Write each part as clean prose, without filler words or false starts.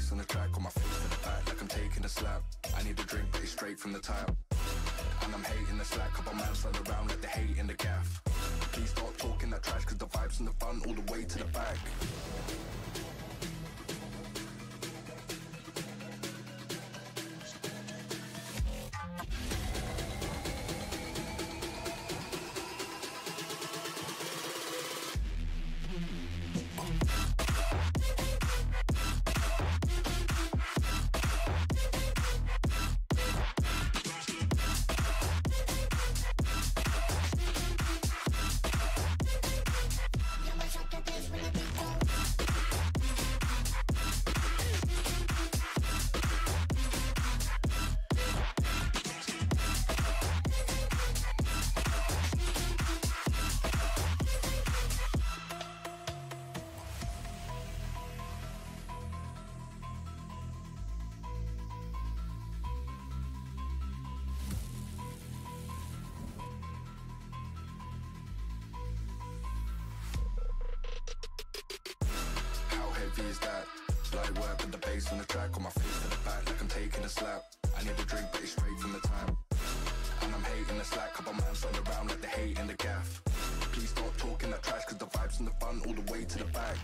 bass on the track, on my face to the back like I'm taking a slap. I need a drink, but it's straight from the tap. And I'm hating the slack, couple man slide around like they hate in the gaff. Please stop talking that trash, cause the vibes and the fun all the way to the back. Is that light work with the bass on the track, on my face to the back like I'm taking a slap. I need a drink, but it's straight from the tap. And I'm hating the slack, couple man slide around like they hate in the gaff. Please stop talking that trash, cause the vibes and the fun all the way to the back.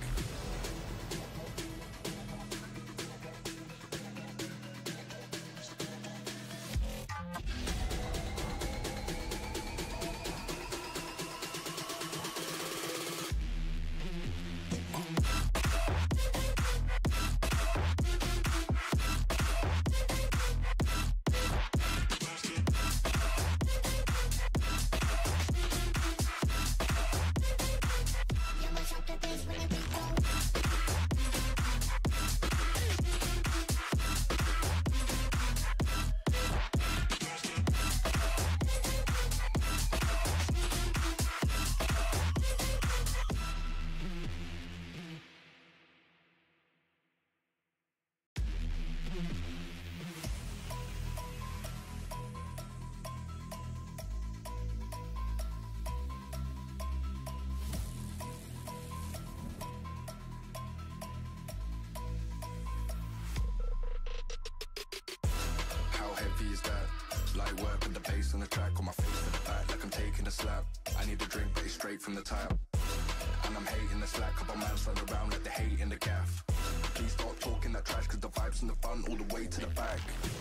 Is that light work with the bass on the track, on my face to the back like I'm taking a slap. I need a drink, but it's straight from the tap. And I'm hating the slack, couple man slide around like they hate in the gaff. Please stop talking that trash, cause the vibes and the fun all the way to the back.